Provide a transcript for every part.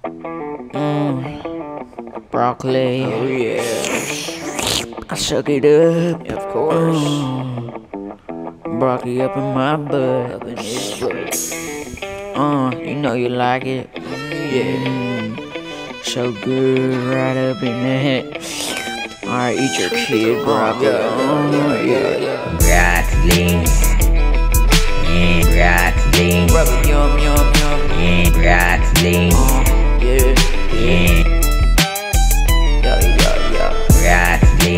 Broccoli. Oh yeah. I suck it up. Of course. Broccoli up in my butt. Up in his butt. You know you like it. Yeah. So good, right up in the head. Alright, eat your kid, broccoli. Yeah. Broccoli. Broccoli. Broccoli, yum, yum, yum. Broccoli. Yeah. Yeah. Broccoli.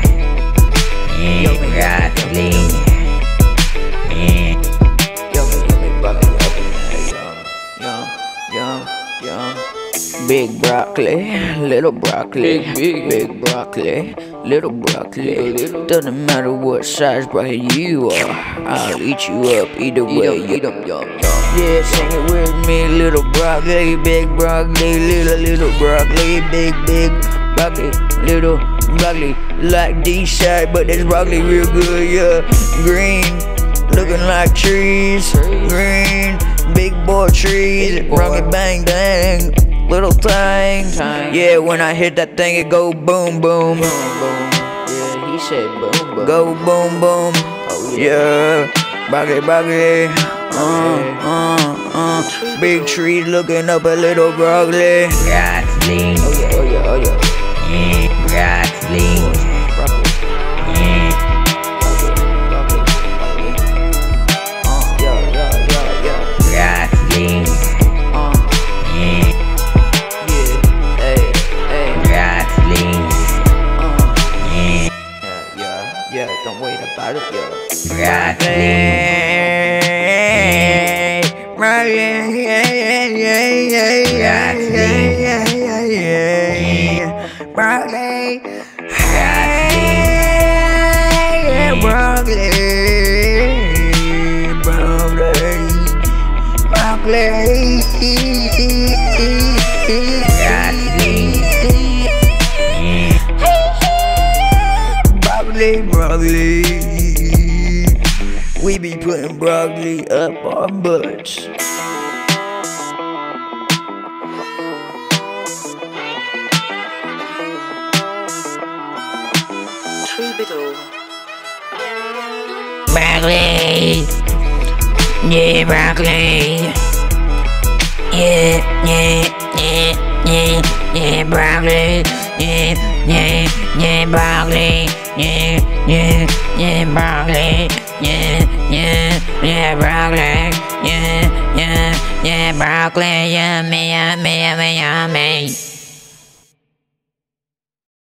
Broccoli. Yummy, broccoli up in there. Yum. Big broccoli, little broccoli. Big broccoli, little broccoli. Doesn't matter what size broccoli you are, I'll eat you up either way. Eat 'em, yum. Yeah, sing it with me. Little broccoli, big broccoli, little broccoli, big broccoli, little broccoli. Like D-side, but this broccoli real good, yeah. Green, looking like trees. Green, big boy trees. Broccoli bang bang, little thing. Yeah, when I hit that thing, it go boom boom. Yeah, he said boom, boom. Go boom boom. Oh Yeah, broccoli. Big trees looking up a little broccoli. Broccoli. Oh yeah. Broccoli. Broccoli. Yeah. Broccoli. Broccoli. Yeah. Don't wait about it, yeah. Broccoli. We be putting broccoli up our butts. Broccoli. Yeah, broccoli. Yeah, broccoli. Yeah, broccoli. Yeah, broccoli. Yeah, broccoli. Yeah, broccoli. Yummy.